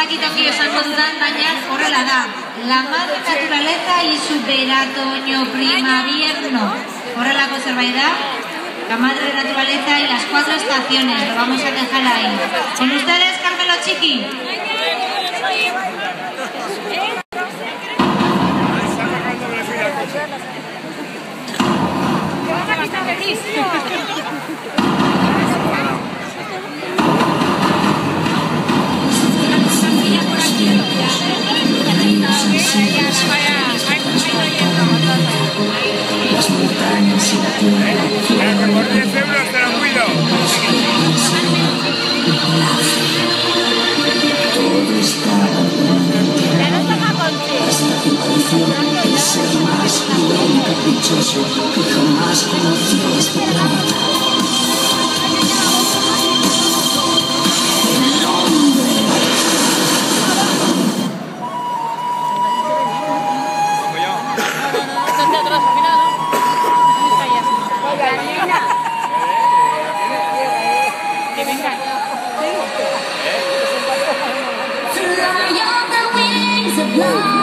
tokio esango dudan, baina horrela da. La madre naturaleza y su veratoño primavierno. Horrelako zerbait da. La madre naturaleza y las 4 estaciones. Lo vamos a dejar ahí. ¿Con ustedes, Carmelo Chiqui? Las montañas y la tierra. Por 10 euros te lo cuido. Todo estaba hasta que pareció el ser más cruel y caprichoso que jamás conoció este planeta. El hombre. Fly on the wings of love.